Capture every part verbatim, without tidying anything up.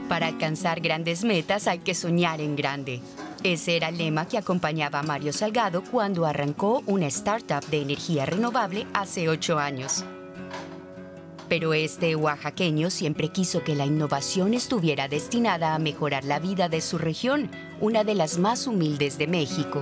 Para alcanzar grandes metas hay que soñar en grande. Ese era el lema que acompañaba a Mario Salgado cuando arrancó una startup de energía renovable hace ocho años. Pero este oaxaqueño siempre quiso que la innovación estuviera destinada a mejorar la vida de su región, una de las más humildes de México.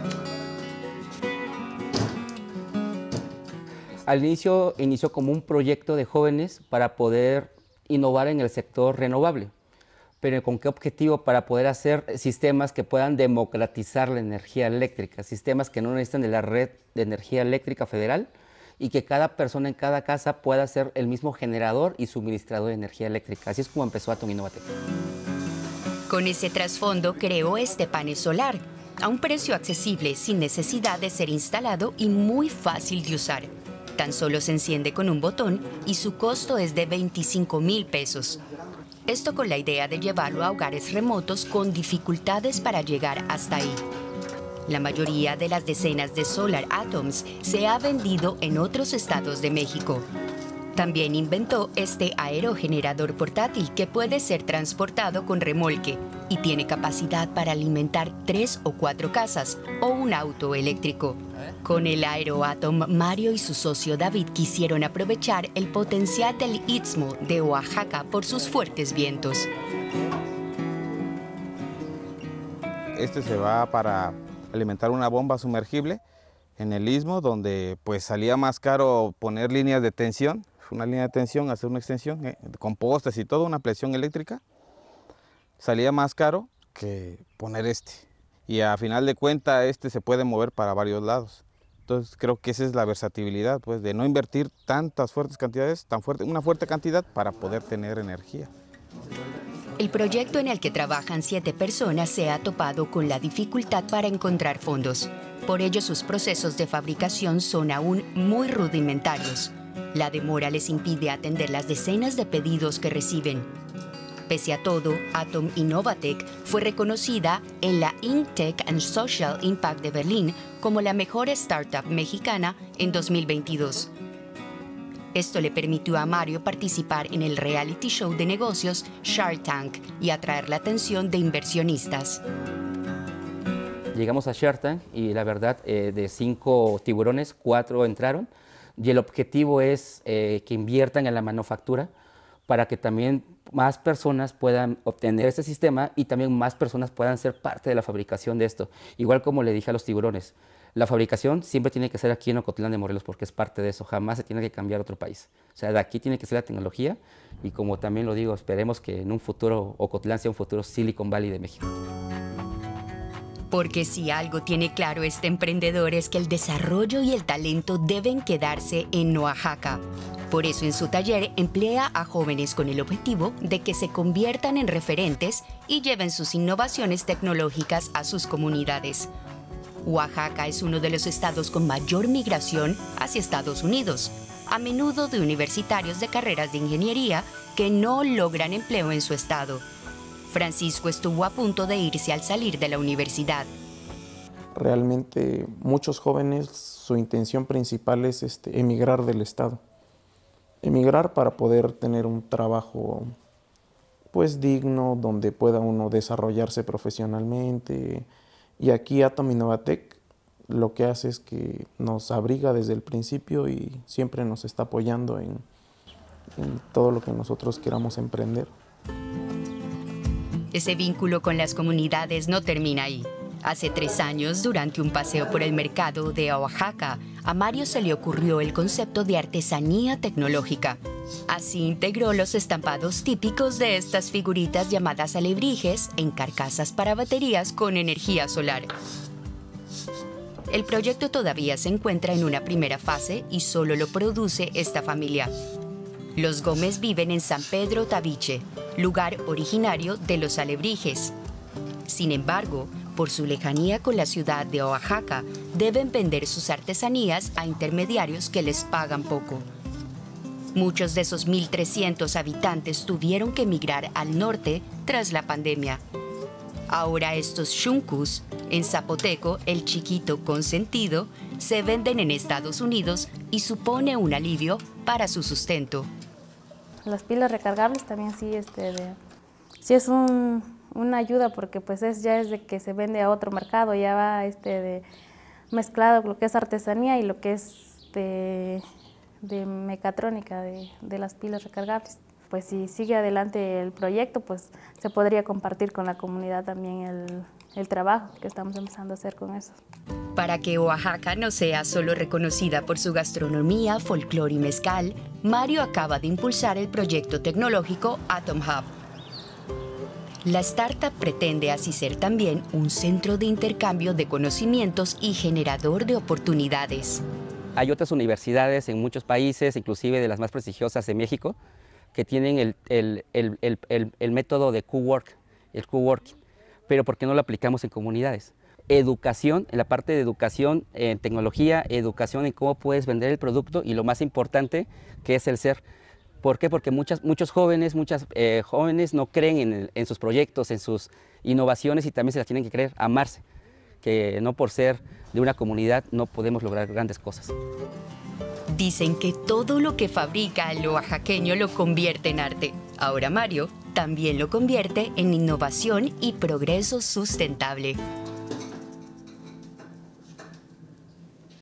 Al inicio inició como un proyecto de jóvenes para poder innovar en el sector renovable. Pero ¿con qué objetivo? Para poder hacer sistemas que puedan democratizar la energía eléctrica, sistemas que no necesitan de la red de energía eléctrica federal y que cada persona en cada casa pueda ser el mismo generador y suministrador de energía eléctrica. Así es como empezó Atom Innovatec. Con ese trasfondo creó este panel solar, a un precio accesible, sin necesidad de ser instalado y muy fácil de usar. Tan solo se enciende con un botón y su costo es de veinticinco mil pesos. Esto con la idea de llevarlo a hogares remotos con dificultades para llegar hasta ahí. La mayoría de las decenas de Solar Atoms se ha vendido en otros estados de México. También inventó este aerogenerador portátil que puede ser transportado con remolque y tiene capacidad para alimentar tres o cuatro casas o un auto eléctrico. Con el AeroAtom, Mario y su socio David quisieron aprovechar el potencial del Istmo de Oaxaca por sus fuertes vientos. Este se va para alimentar una bomba sumergible en el Istmo, donde pues salía más caro poner líneas de tensión, una línea de tensión, hacer una extensión eh, con postes y todo, una presión eléctrica. Salía más caro que poner este. Y a final de cuentas este se puede mover para varios lados. Entonces creo que esa es la versatilidad, pues, de no invertir tantas fuertes cantidades, tan fuerte, una fuerte cantidad para poder tener energía. El proyecto en el que trabajan siete personas se ha topado con la dificultad para encontrar fondos. Por ello, sus procesos de fabricación son aún muy rudimentarios. La demora les impide atender las decenas de pedidos que reciben. Pese a todo, Atom Innovatec fue reconocida en la InTech and Social Impact de Berlín como la mejor startup mexicana en dos mil veintidós. Esto le permitió a Mario participar en el reality show de negocios Shark Tank y atraer la atención de inversionistas. Llegamos a Shark Tank y la verdad, eh, de cinco tiburones, cuatro entraron. Y el objetivo es eh, que inviertan en la manufactura para que también más personas puedan obtener este sistema y también más personas puedan ser parte de la fabricación de esto. Igual como le dije a los tiburones, la fabricación siempre tiene que ser aquí en Ocotlán de Morelos porque es parte de eso, jamás se tiene que cambiar a otro país. O sea, de aquí tiene que ser la tecnología y como también lo digo, esperemos que en un futuro Ocotlán sea un futuro Silicon Valley de México. Porque si algo tiene claro este emprendedor es que el desarrollo y el talento deben quedarse en Oaxaca. Por eso en su taller emplea a jóvenes con el objetivo de que se conviertan en referentes y lleven sus innovaciones tecnológicas a sus comunidades. Oaxaca es uno de los estados con mayor migración hacia Estados Unidos, a menudo de universitarios de carreras de ingeniería que no logran empleo en su estado. Francisco estuvo a punto de irse al salir de la universidad. Realmente muchos jóvenes, su intención principal es este, emigrar del estado. Emigrar para poder tener un trabajo pues digno, donde pueda uno desarrollarse profesionalmente. Y aquí Atom Innovatec lo que hace es que nos abriga desde el principio y siempre nos está apoyando en, en todo lo que nosotros queramos emprender. Ese vínculo con las comunidades no termina ahí. Hace tres años, durante un paseo por el mercado de Oaxaca, a Mario se le ocurrió el concepto de artesanía tecnológica. Así integró los estampados típicos de estas figuritas llamadas alebrijes en carcasas para baterías con energía solar. El proyecto todavía se encuentra en una primera fase y solo lo produce esta familia. Los Gómez viven en San Pedro Tabiche, lugar originario de los alebrijes. Sin embargo, por su lejanía con la ciudad de Oaxaca, deben vender sus artesanías a intermediarios que les pagan poco. Muchos de esos mil trescientos habitantes tuvieron que emigrar al norte tras la pandemia. Ahora estos shunkus, en zapoteco el chiquito consentido, se venden en Estados Unidos y supone un alivio para su sustento. Las pilas recargables también sí, este, de, sí es un, una ayuda porque pues es, ya es de que se vende a otro mercado, ya va este de mezclado lo que es artesanía y lo que es de, de mecatrónica, de, de las pilas recargables. Pues si sigue adelante el proyecto, pues se podría compartir con la comunidad también el, el trabajo que estamos empezando a hacer con eso. Para que Oaxaca no sea solo reconocida por su gastronomía, folclore y mezcal, Mario acaba de impulsar el proyecto tecnológico Atom Hub. La startup pretende así ser también un centro de intercambio de conocimientos y generador de oportunidades. Hay otras universidades en muchos países, inclusive de las más prestigiosas de México, que tienen el, el, el, el, el, el método de cowork, el coworking, pero ¿por qué no lo aplicamos en comunidades? Educación, en la parte de educación en tecnología, educación en cómo puedes vender el producto y lo más importante que es el ser. ¿Por qué? Porque muchas, muchos jóvenes, muchas eh, jóvenes no creen en, en sus proyectos, en sus innovaciones y también se las tienen que creer, amarse, que no por ser de una comunidad no podemos lograr grandes cosas. Dicen que todo lo que fabrica el oaxaqueño lo convierte en arte. Ahora Mario también lo convierte en innovación y progreso sustentable.